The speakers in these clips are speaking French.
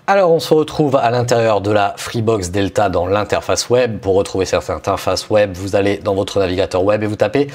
Alors on se retrouve à l'intérieur de la Freebox Delta dans l'interface web. Pour retrouver cette interface web, vous allez dans votre navigateur web et vous tapez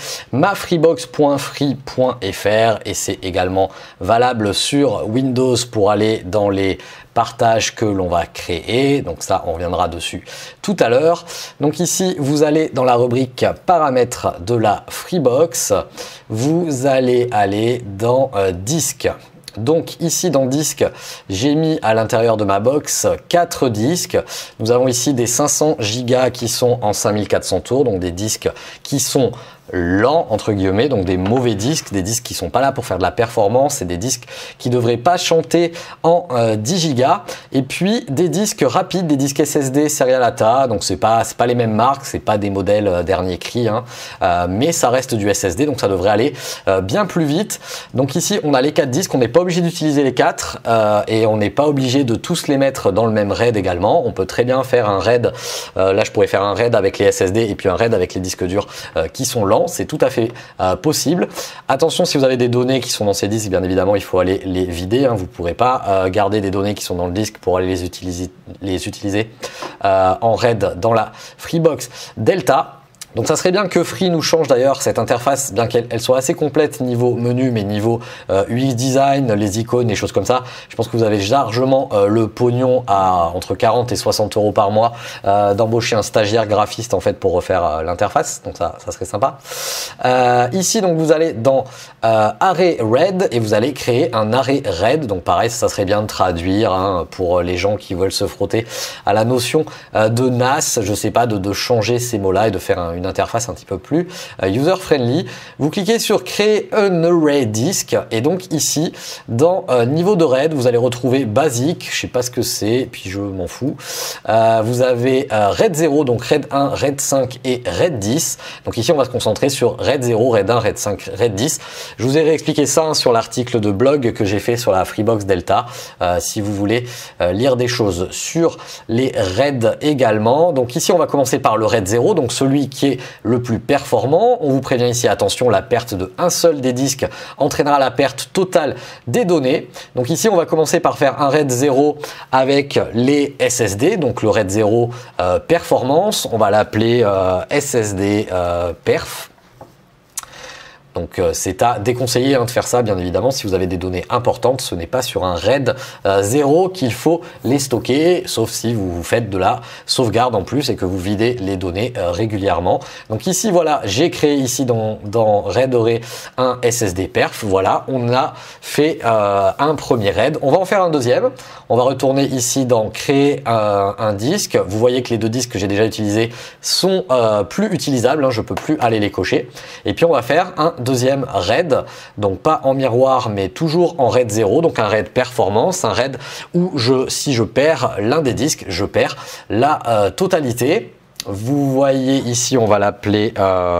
mafreebox.free.fr et c'est également valable sur Windows pour aller dans les partages que l'on va créer. Donc ça, on reviendra dessus tout à l'heure. Donc ici, vous allez dans la rubrique paramètres de la Freebox. Vous allez aller dans disques. Donc ici dans disque, j'ai mis à l'intérieur de ma box 4 disques. Nous avons ici des 500 Go qui sont en 5400 tours, donc des disques qui sont lents entre guillemets, donc des mauvais disques, des disques qui sont pas là pour faire de la performance et des disques qui devraient pas chanter en 10 Go. Et puis des disques rapides, des disques SSD Serial ATA, donc c'est pas les mêmes marques, c'est pas des modèles dernier cri, hein, mais ça reste du SSD, donc ça devrait aller bien plus vite. Donc ici on a les 4 disques, on n'est pas obligé d'utiliser les 4 et on n'est pas obligé de tous les mettre dans le même RAID également. On peut très bien faire un RAID, là je pourrais faire un RAID avec les SSD et puis un RAID avec les disques durs qui sont lents. C'est tout à fait possible. Attention, si vous avez des données qui sont dans ces disques, bien évidemment, il faut aller les vider. Hein. Vous ne pourrez pas garder des données qui sont dans le disque pour aller les utiliser en RAID dans la Freebox Delta. Donc ça serait bien que Free nous change d'ailleurs cette interface, bien qu'elle soit assez complète niveau menu, mais niveau UX design, les icônes, les choses comme ça. Je pense que vous avez largement le pognon à entre 40 et 60 euros par mois d'embaucher un stagiaire graphiste en fait pour refaire l'interface. Donc ça serait sympa. Ici donc vous allez dans array RAID et vous allez créer un array RAID. Donc pareil, ça serait bien de traduire hein, pour les gens qui veulent se frotter à la notion de NAS. Je sais pas, de changer ces mots-là et de faire une interface un petit peu plus user-friendly. Vous cliquez sur créer un array disk et donc ici dans niveau de RAID vous allez retrouver basique, je sais pas ce que c'est puis je m'en fous. Vous avez RAID 0, donc RAID 1, RAID 5 et RAID 10. Donc ici on va se concentrer sur RAID 0, RAID 1, RAID 5, RAID 10. Je vous ai réexpliqué ça hein, sur l'article de blog que j'ai fait sur la Freebox Delta si vous voulez lire des choses sur les RAID également. Donc ici on va commencer par le RAID 0, donc celui qui est le plus performant. On vous prévient ici, attention, la perte de un seul des disques entraînera la perte totale des données. Donc ici, on va commencer par faire un RAID 0 avec les SSD, donc le RAID 0 performance. On va l'appeler SSD perf. Donc c'est à déconseiller hein, de faire ça bien évidemment si vous avez des données importantes. Ce n'est pas sur un RAID 0 qu'il faut les stocker, sauf si vous faites de la sauvegarde en plus et que vous videz les données régulièrement. Donc ici voilà, j'ai créé ici dans RAID Array un SSD perf. Voilà, on a fait un premier RAID. On va en faire un deuxième. On va retourner ici dans créer un disque. Vous voyez que les deux disques que j'ai déjà utilisés sont plus utilisables. Hein, je peux plus aller les cocher. Et puis on va faire un deuxième RAID, donc pas en miroir mais toujours en RAID 0, donc un RAID performance, un RAID où si je perds l'un des disques, je perds la totalité. Vous voyez ici, on va l'appeler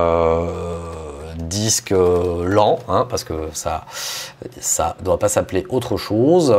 disque lent, hein, parce que ça doit pas s'appeler autre chose.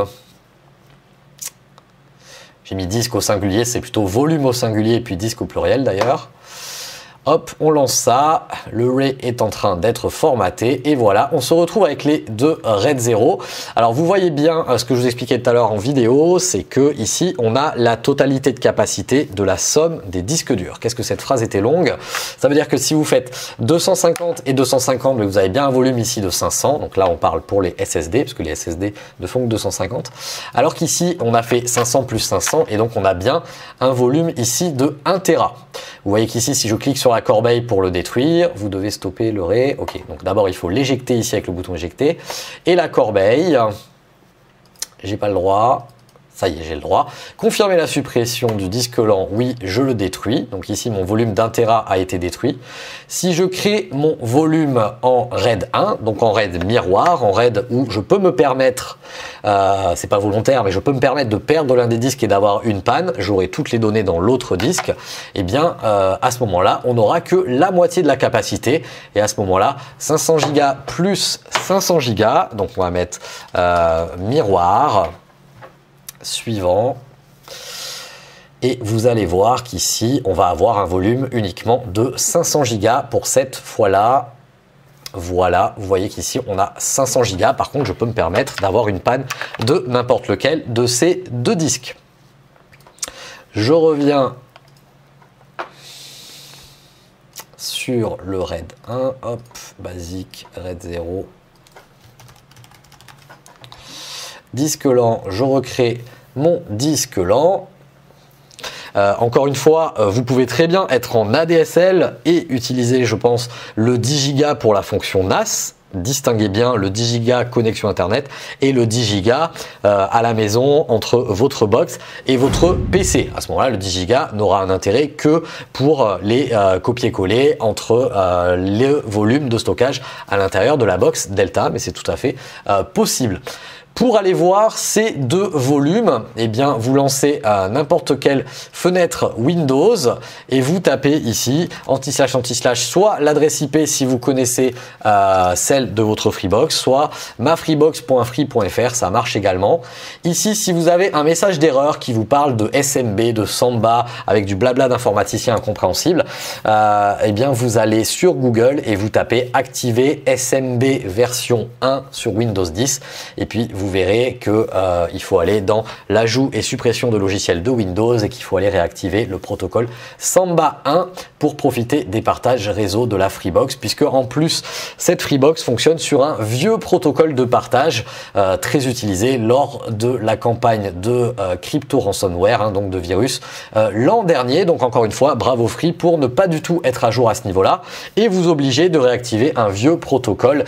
J'ai mis disque au singulier, c'est plutôt volume au singulier et puis disque au pluriel d'ailleurs. Hop, on lance ça, le array est en train d'être formaté et voilà, on se retrouve avec les deux RAID 0. Alors vous voyez bien ce que je vous expliquais tout à l'heure en vidéo, c'est que ici on a la totalité de capacité de la somme des disques durs. Qu'est-ce que cette phrase était longue? Ça veut dire que si vous faites 250 et 250, vous avez bien un volume ici de 500, donc là on parle pour les SSD, parce que les SSD ne font que 250, alors qu'ici on a fait 500 plus 500 et donc on a bien un volume ici de 1 Tera. Vous voyez qu'ici si je clique sur la corbeille pour le détruire, vous devez stopper le RAID. Ok, donc d'abord il faut l'éjecter ici avec le bouton éjecter. Et la corbeille, j'ai pas le droit. Ça y est, j'ai le droit. Confirmer la suppression du disque lent, oui, je le détruis. Donc ici, mon volume d'1 Tera a été détruit. Si je crée mon volume en RAID 1, donc en RAID miroir, en RAID où je peux me permettre, c'est pas volontaire, mais je peux me permettre de perdre l'un des disques et d'avoir une panne, j'aurai toutes les données dans l'autre disque, et bien à ce moment-là, on n'aura que la moitié de la capacité. Et à ce moment-là, 500 Go plus 500 Go, donc on va mettre miroir. Suivant et vous allez voir qu'ici on va avoir un volume uniquement de 500 Go pour cette fois-là. Voilà, vous voyez qu'ici on a 500 Go. Par contre, je peux me permettre d'avoir une panne de n'importe lequel de ces deux disques. Je reviens sur le RAID 1, hop, basique, RAID 0. Disque lent, je recrée mon disque lent. Encore une fois, vous pouvez très bien être en ADSL et utiliser, je pense, le 10 Go pour la fonction NAS. Distinguez bien le 10 Go connexion internet et le 10 Go à la maison entre votre box et votre PC. À ce moment-là, le 10 Go n'aura un intérêt que pour les copier-coller entre le volume de stockage à l'intérieur de la box Delta, mais c'est tout à fait possible. Pour aller voir ces deux volumes, eh bien, vous lancez n'importe quelle fenêtre Windows et vous tapez ici //, soit l'adresse IP si vous connaissez celle de votre Freebox, soit mafreebox.free.fr, ça marche également. Ici, si vous avez un message d'erreur qui vous parle de SMB, de Samba, avec du blabla d'informaticien incompréhensible, eh bien, vous allez sur Google et vous tapez activer SMB version 1 sur Windows 10 et puis vous verrez que il faut aller dans l'ajout et suppression de logiciels de Windows et qu'il faut aller réactiver le protocole Samba 1 pour profiter des partages réseau de la Freebox, puisque en plus cette Freebox fonctionne sur un vieux protocole de partage très utilisé lors de la campagne de crypto ransomware, hein, donc de virus l'an dernier. Donc encore une fois, bravo Free pour ne pas du tout être à jour à ce niveau-là et vous obliger de réactiver un vieux protocole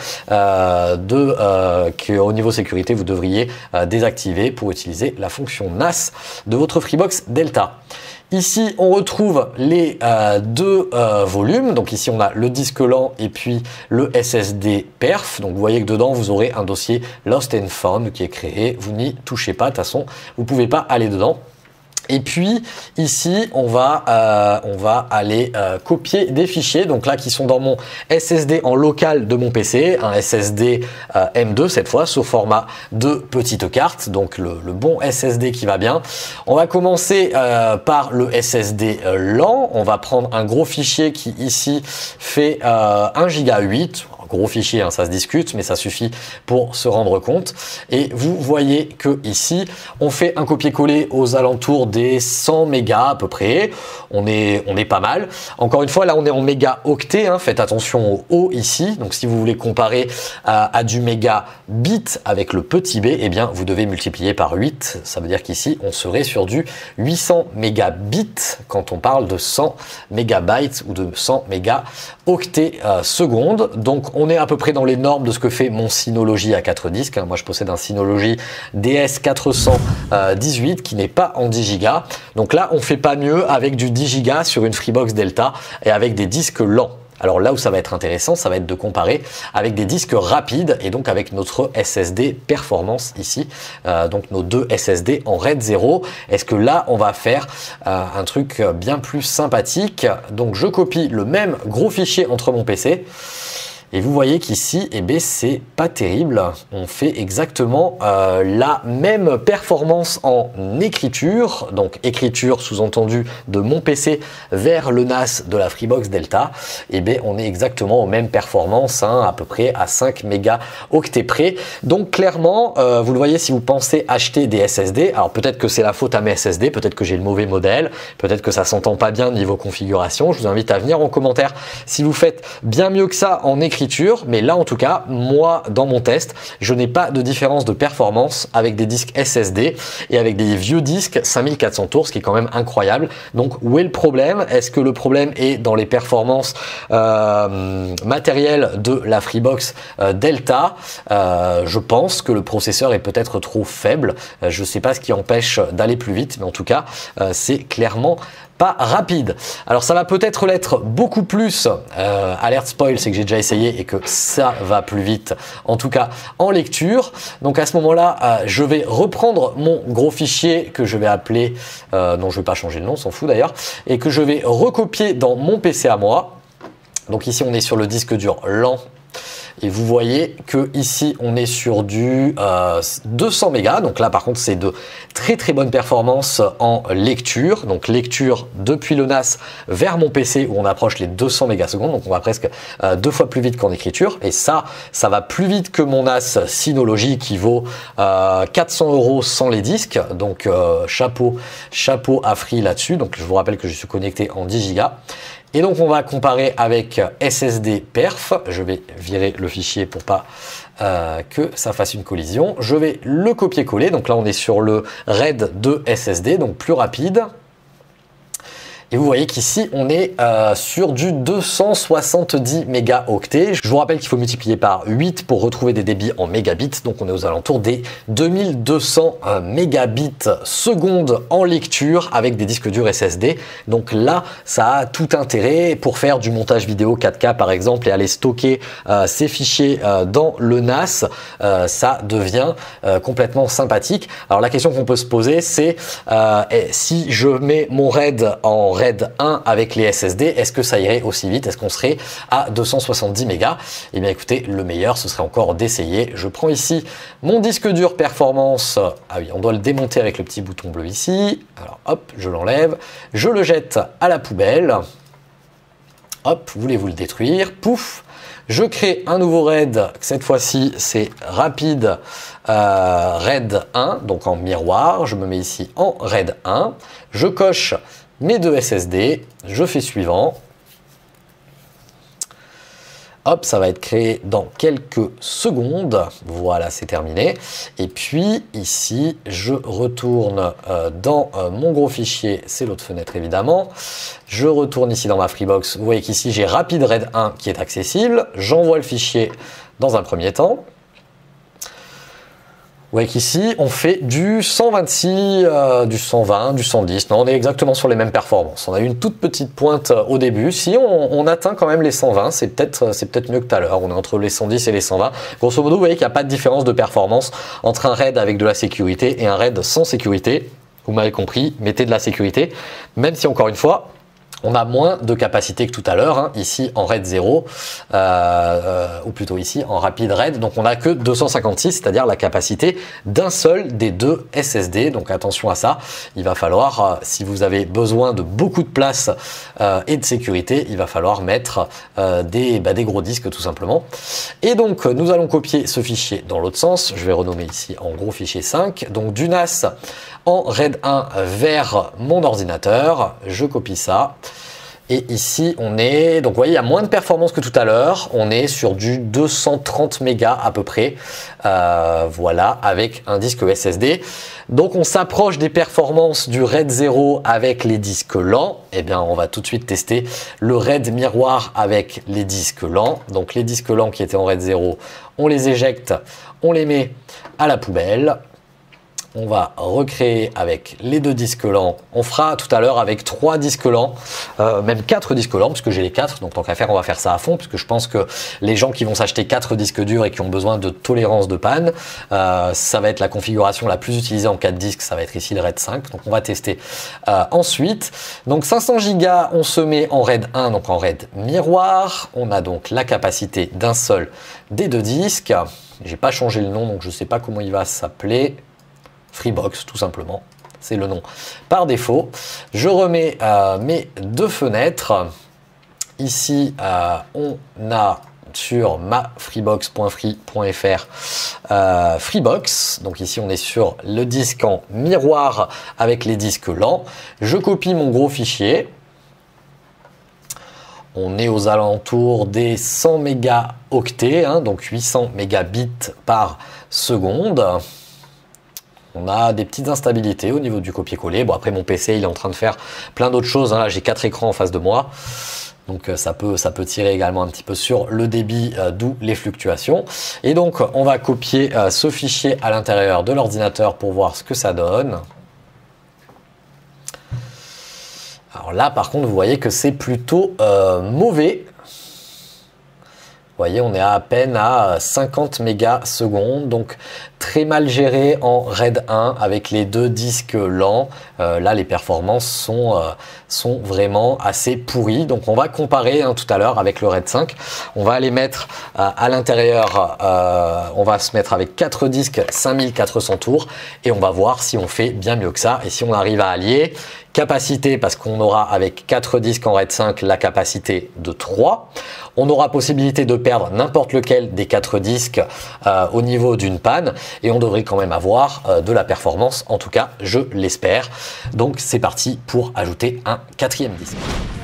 qu'au niveau sécurité vous devriez désactiver pour utiliser la fonction NAS de votre Freebox Delta. Ici, on retrouve les deux volumes. Donc ici, on a le disque lent et puis le SSD perf. Donc vous voyez que dedans, vous aurez un dossier Lost and Found qui est créé. Vous n'y touchez pas, de toute façon, vous ne pouvez pas aller dedans. Et puis ici, on va aller copier des fichiers, donc là qui sont dans mon SSD en local de mon PC, un SSD M2 cette fois, sous format de petite carte, donc le bon SSD qui va bien. On va commencer par le SSD lent, on va prendre un gros fichier qui ici fait 1,8 Go. Gros fichier, hein, ça se discute, mais ça suffit pour se rendre compte. Et vous voyez que ici, on fait un copier-coller aux alentours des 100 mégas à peu près. On est pas mal. Encore une fois, là, on est en mégaoctets. Hein, faites attention au O ici. Donc, si vous voulez comparer à du mégabit avec le petit b, eh bien, vous devez multiplier par 8. Ça veut dire qu'ici, on serait sur du 800 mégabits quand on parle de 100 mégabytes ou de 100 mégaoctets secondes. Donc, on est à peu près dans les normes de ce que fait mon Synology à 4 disques. Moi, je possède un Synology DS418 qui n'est pas en 10 Go. Donc là, on fait pas mieux avec du 10 Go sur une Freebox Delta et avec des disques lents. Alors là où ça va être intéressant, ça va être de comparer avec des disques rapides et donc avec notre SSD performance ici, donc nos deux SSD en RAID 0. Est-ce que là, on va faire un truc bien plus sympathique? Donc je copie le même gros fichier entre mon PC. Et vous voyez qu'ici, eh bien, c'est pas terrible. On fait exactement la même performance en écriture. Donc, écriture sous-entendu de mon PC vers le NAS de la Freebox Delta. Eh bien, on est exactement aux mêmes performances, hein, à peu près à 5 mégaoctets près. Donc, clairement, vous le voyez si vous pensez acheter des SSD. Alors, peut-être que c'est la faute à mes SSD, peut-être que j'ai le mauvais modèle, peut-être que ça s'entend pas bien niveau configuration. Je vous invite à venir en commentaire si vous faites bien mieux que ça en écriture. Mais là en tout cas, moi dans mon test, je n'ai pas de différence de performance avec des disques SSD et avec des vieux disques 5400 tours, ce qui est quand même incroyable. Donc où est le problème? Est-ce que le problème est dans les performances matérielles de la Freebox Delta? Je pense que le processeur est peut-être trop faible. Je ne sais pas ce qui empêche d'aller plus vite, mais en tout cas, c'est clairement pas rapide. Alors ça va peut-être l'être beaucoup plus, alerte spoil, c'est que j'ai déjà essayé et que ça va plus vite, en tout cas en lecture. Donc à ce moment-là, je vais reprendre mon gros fichier que je vais appeler, non je vais pas changer le nom, on s'en fout d'ailleurs, et que je vais recopier dans mon PC à moi. Donc ici on est sur le disque dur lent. Et vous voyez que ici on est sur du 200 mégas. Donc là par contre c'est de très très bonnes performances en lecture. Donc lecture depuis le NAS vers mon PC où on approche les 200 mégasecondes. Donc on va presque 2 fois plus vite qu'en écriture. Et ça va plus vite que mon NAS Synology qui vaut 400 € sans les disques. Donc chapeau à Free là-dessus. Donc je vous rappelle que je suis connecté en 10 Go. Et donc on va comparer avec SSD Perf. Je vais virer le fichier pour pas que ça fasse une collision. Je vais le copier-coller. Donc là on est sur le RAID de SSD, donc plus rapide. Et vous voyez qu'ici, on est sur du 270 mégaoctets. Je vous rappelle qu'il faut multiplier par 8 pour retrouver des débits en mégabits. Donc, on est aux alentours des 2200 mégabits seconde en lecture avec des disques durs SSD. Donc là, ça a tout intérêt pour faire du montage vidéo 4K par exemple et aller stocker ces fichiers dans le NAS. Ça devient complètement sympathique. Alors, la question qu'on peut se poser, c'est si je mets mon RAID en RAID 1 avec les SSD, est-ce que ça irait aussi vite? Est-ce qu'on serait à 270 mégas? Eh bien écoutez, le meilleur ce serait encore d'essayer. Je prends ici mon disque dur performance. Ah oui, on doit le démonter avec le petit bouton bleu ici. Alors hop, je l'enlève, je le jette à la poubelle. Hop, voulez-vous le détruire? Pouf! Je crée un nouveau RAID, cette fois-ci c'est rapide RAID 1, donc en miroir. Je me mets ici en RAID 1, je coche mes deux SSD, je fais suivant. Hop, ça va être créé dans quelques secondes. Voilà, c'est terminé. Et puis ici, je retourne dans mon gros fichier. C'est l'autre fenêtre évidemment. Je retourne ici dans ma Freebox. Vous voyez qu'ici, j'ai Rapid RAID 1 qui est accessible. J'envoie le fichier dans un premier temps. Vous voyez qu'ici, on fait du 126, du 120, du 110. Non, on est exactement sur les mêmes performances. On a eu une toute petite pointe au début. Si on atteint quand même les 120, c'est peut-être mieux que tout à l'heure. On est entre les 110 et les 120. Grosso modo, vous voyez qu'il n'y a pas de différence de performance entre un RAID avec de la sécurité et un RAID sans sécurité. Vous m'avez compris, mettez de la sécurité. Même si, encore une fois, on a moins de capacité que tout à l'heure, hein, ici en RAID 0, ou plutôt ici en Rapid RAID. Donc on n'a que 256, c'est-à-dire la capacité d'un seul des deux SSD. Donc attention à ça, il va falloir, si vous avez besoin de beaucoup de place et de sécurité, il va falloir mettre des gros disques tout simplement. Et donc nous allons copier ce fichier dans l'autre sens. Je vais renommer ici en gros fichier 5. Donc du NAS en RAID 1 vers mon ordinateur. Je copie ça. Et ici, on est, donc vous voyez, il y a moins de performance que tout à l'heure. On est sur du 230 mégas à peu près. Voilà, avec un disque SSD. Donc, on s'approche des performances du RAID 0 avec les disques lents. Eh bien, on va tout de suite tester le RAID miroir avec les disques lents. Donc, les disques lents qui étaient en RAID 0, on les éjecte, on les met à la poubelle. On va recréer avec les deux disques lents. On fera tout à l'heure avec 3 disques lents, même 4 disques lents, puisque j'ai les 4. Donc tant qu'à faire, on va faire ça à fond, puisque je pense que les gens qui vont s'acheter 4 disques durs et qui ont besoin de tolérance de panne, ça va être la configuration la plus utilisée en 4 disques. Ça va être ici le RAID 5. Donc on va tester ensuite. Donc 500 Go, on se met en RAID 1, donc en RAID miroir. On a donc la capacité d'un seul des deux disques. J'ai pas changé le nom, donc je sais pas comment il va s'appeler. Freebox tout simplement, c'est le nom par défaut. Je remets mes deux fenêtres. Ici, on a sur ma freebox.free.fr Freebox. Donc ici, on est sur le disque en miroir avec les disques lents. Je copie mon gros fichier. On est aux alentours des 100 mégaoctets, hein, donc 800 mégabits par seconde. On a des petites instabilités au niveau du copier-coller. Bon, après, mon PC, il est en train de faire plein d'autres choses. Hein. Là, j'ai 4 écrans en face de moi. Donc, ça peut tirer également un petit peu sur le débit, d'où les fluctuations. Et donc, on va copier ce fichier à l'intérieur de l'ordinateur pour voir ce que ça donne. Alors là, par contre, vous voyez que c'est plutôt mauvais. Vous voyez, on est à peine à 50 mégasecondes, donc très mal géré en RAID 1 avec les 2 disques lents. Là, les performances sont vraiment assez pourries. Donc, on va comparer tout à l'heure avec le RAID 5. On va aller mettre à l'intérieur, on va se mettre avec 4 disques 5400 tours et on va voir si on fait bien mieux que ça et si on arrive à allier capacité, parce qu'on aura avec 4 disques en RAID 5 la capacité de 3. On aura possibilité de perdre n'importe lequel des 4 disques au niveau d'une panne et on devrait quand même avoir de la performance, en tout cas je l'espère. Donc c'est parti pour ajouter un 4e disque.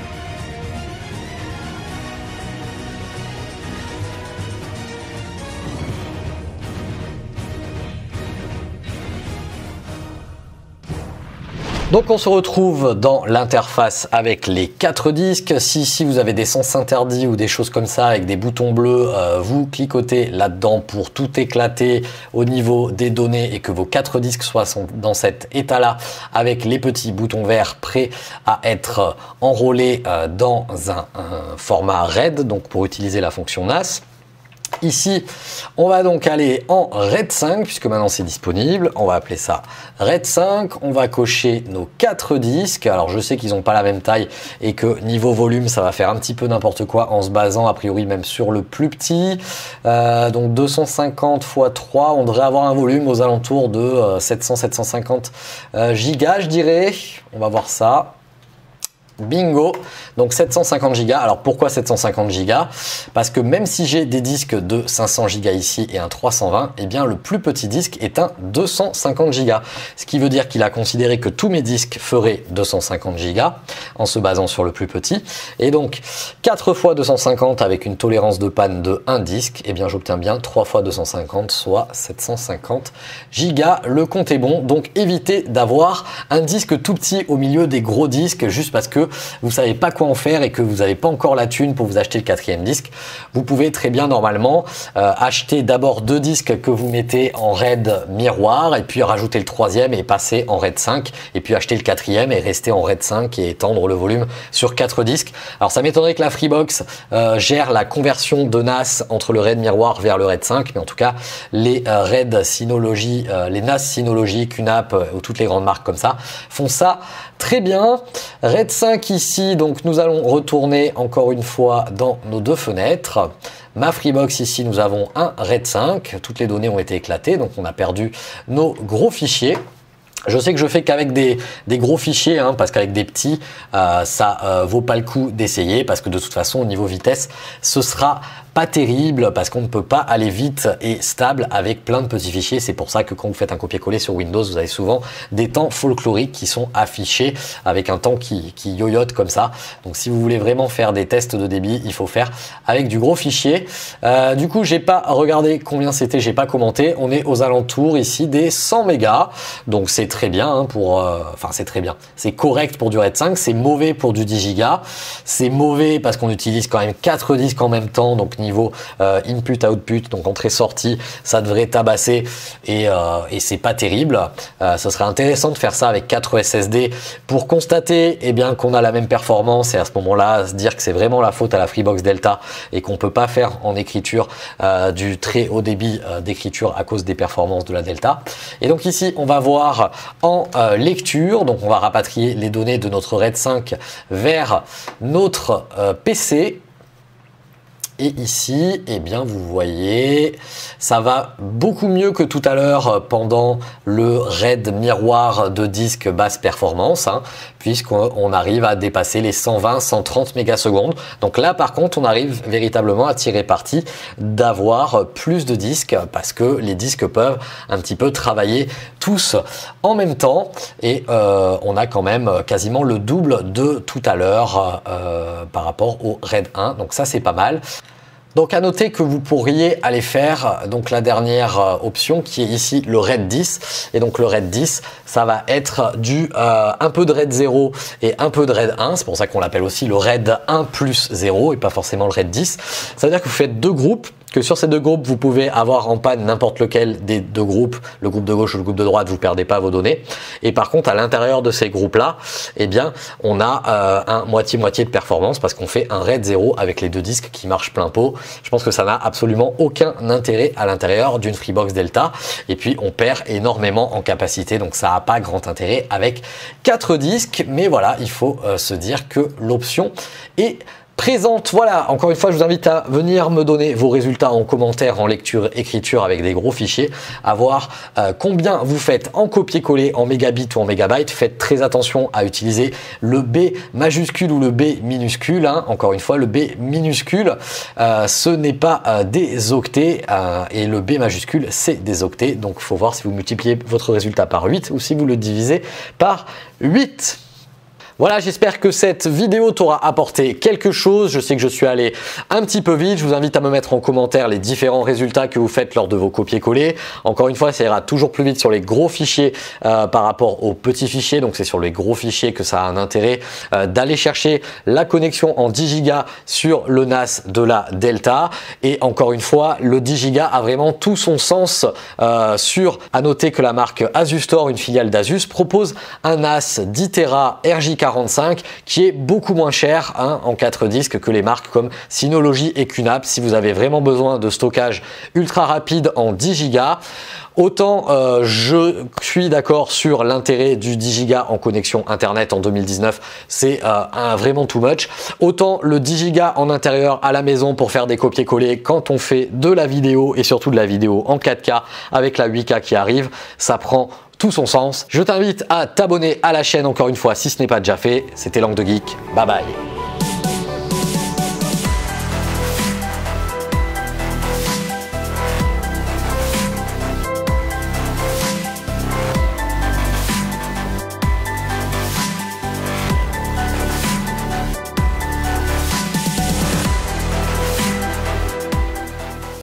Donc on se retrouve dans l'interface avec les 4 disques. Si vous avez des sens interdits ou des choses comme ça avec des boutons bleus, vous cliquotez là-dedans pour tout éclater au niveau des données et que vos 4 disques soient dans cet état-là avec les petits boutons verts prêts à être enrôlés dans un format RAID, donc pour utiliser la fonction NAS. Ici, on va donc aller en RAID 5 puisque maintenant c'est disponible. On va appeler ça RAID 5. On va cocher nos 4 disques. Alors je sais qu'ils n'ont pas la même taille et que niveau volume, ça va faire un petit peu n'importe quoi en se basant a priori même sur le plus petit. Donc 250 x 3, on devrait avoir un volume aux alentours de 700-750 gigas, je dirais. On va voir ça. Bingo, donc 750 Go. Alors pourquoi 750 Go? Parce que même si j'ai des disques de 500 Go ici et un 320, eh bien le plus petit disque est un 250 Go. Ce qui veut dire qu'il a considéré que tous mes disques feraient 250 Go en se basant sur le plus petit. Et donc 4 x 250 avec une tolérance de panne de 1 disque, eh bien j'obtiens bien 3 x 250, soit 750 Go. Le compte est bon, donc évitez d'avoir un disque tout petit au milieu des gros disques juste parce que vous ne savez pas quoi en faire et que vous n'avez pas encore la thune pour vous acheter le 4e disque. Vous pouvez très bien normalement acheter d'abord 2 disques que vous mettez en RAID miroir et puis rajouter le 3e et passer en RAID 5 et puis acheter le 4e et rester en RAID 5 et étendre le volume sur 4 disques. Alors ça m'étonnerait que la Freebox gère la conversion de NAS entre le RAID miroir vers le RAID 5, mais en tout cas les RAID Synology, les NAS Synology, QNAP ou toutes les grandes marques comme ça font ça très bien. RAID 5 ici, donc nous allons retourner encore une fois dans nos 2 fenêtres. Ma Freebox ici, nous avons un RAID 5. Toutes les données ont été éclatées, donc on a perdu nos gros fichiers. Je sais que je fais qu'avec des gros fichiers, parce qu'avec des petits, ça vaut pas le coup d'essayer parce que de toute façon, au niveau vitesse, ce sera pas terrible parce qu'on ne peut pas aller vite et stable avec plein de petits fichiers. C'est pour ça que quand vous faites un copier-coller sur Windows, vous avez souvent des temps folkloriques qui sont affichés avec un temps qui yoyote comme ça. Donc si vous voulez vraiment faire des tests de débit, il faut faire avec du gros fichier. Du coup, j'ai pas regardé combien c'était, j'ai pas commenté. On est aux alentours ici des 100 mégas. Donc c'est très bien c'est très bien. C'est correct pour du RAID 5, c'est mauvais pour du 10 Go. C'est mauvais parce qu'on utilise quand même 4 disques en même temps. Donc niveau input-output, donc entrée-sortie, ça devrait tabasser et c'est pas terrible. Ce serait intéressant de faire ça avec 4 SSD pour constater qu'on a la même performance et à ce moment-là se dire que c'est vraiment la faute à la Freebox Delta et qu'on peut pas faire en écriture du très haut débit d'écriture à cause des performances de la Delta. Et donc ici, on va voir en lecture, donc on va rapatrier les données de notre RAID 5 vers notre PC. Et ici, vous voyez, ça va beaucoup mieux que tout à l'heure pendant le RAID miroir de disque basse performance, puisqu'on arrive à dépasser les 120-130 mégasecondes. Donc là, par contre, on arrive véritablement à tirer parti d'avoir plus de disques parce que les disques peuvent un petit peu travailler tous en même temps et on a quand même quasiment le double de tout à l'heure par rapport au RAID 1. Donc ça, c'est pas mal. Donc à noter que vous pourriez aller faire donc la dernière option qui est ici le RAID 10 et donc le RAID 10 ça va être un peu de RAID 0 et un peu de RAID 1, c'est pour ça qu'on l'appelle aussi le RAID 1 plus 0 et pas forcément le RAID 10. Ça veut dire que vous faites 2 groupes. que sur ces deux groupes, vous pouvez avoir en panne n'importe lequel des deux groupes, le groupe de gauche ou le groupe de droite, vous perdez pas vos données. Et par contre, à l'intérieur de ces groupes-là, eh bien, on a un moitié-moitié de performance parce qu'on fait un RAID 0 avec les deux disques qui marchent plein pot. Je pense que ça n'a absolument aucun intérêt à l'intérieur d'une Freebox Delta. Et puis, on perd énormément en capacité, donc ça n'a pas grand intérêt avec 4 disques. Mais voilà, il faut se dire que l'option est présente. Voilà, encore une fois, je vous invite à venir me donner vos résultats en commentaire, en lecture, écriture avec des gros fichiers, à voir combien vous faites en copier-coller, en mégabits ou en mégabytes. Faites très attention à utiliser le B majuscule ou le B minuscule. Hein. Encore une fois, le B minuscule, ce n'est pas des octets et le B majuscule, c'est des octets. Donc, il faut voir si vous multipliez votre résultat par 8 ou si vous le divisez par 8. Voilà, j'espère que cette vidéo t'aura apporté quelque chose. Je sais que je suis allé un petit peu vite. Je vous invite à me mettre en commentaire les différents résultats que vous faites lors de vos copier-coller. Encore une fois, ça ira toujours plus vite sur les gros fichiers par rapport aux petits fichiers. Donc, c'est sur les gros fichiers que ça a un intérêt d'aller chercher la connexion en 10 Go sur le NAS de la Delta. Et encore une fois, le 10 Go a vraiment tout son sens à noter que la marque Asustor, une filiale d'Asus, propose un NAS 10 Tera RJ45 qui est beaucoup moins cher en 4 disques que les marques comme Synology et QNAP. Si vous avez vraiment besoin de stockage ultra rapide en 10 Go, autant je suis d'accord sur l'intérêt du 10 Go en connexion internet en 2019, c'est vraiment too much. Autant le 10 Go en intérieur à la maison pour faire des copier-coller quand on fait de la vidéo et surtout de la vidéo en 4K avec la 8K qui arrive, ça prend tout son sens. Je t'invite à t'abonner à la chaîne encore une fois si ce n'est pas déjà fait. C'était Langue de Geek. Bye bye.